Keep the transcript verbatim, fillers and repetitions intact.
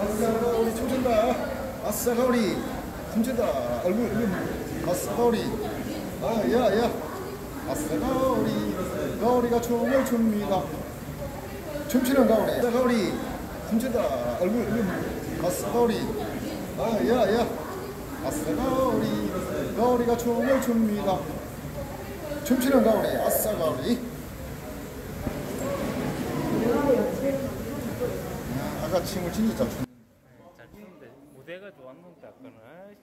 아싸 가오리 춤춘다. 아싸 가오리 춤춘다. 얼굴 얼굴. 아싸 가오리. 아야야. 아싸 가오리. 가오리가 춤을 춥니다. 춤추는 가오리. 아싸 가오리 춤춘다. 얼굴 얼굴. 아싸 가오리. 아야야. 아싸 가오리. 가오리가 춤을 춥니다. 춤추는 가오리. 아싸 가오리. 아까 춤을 진짜 잘 췄네. 잘 추는데 무대가 좋았는데 아까는.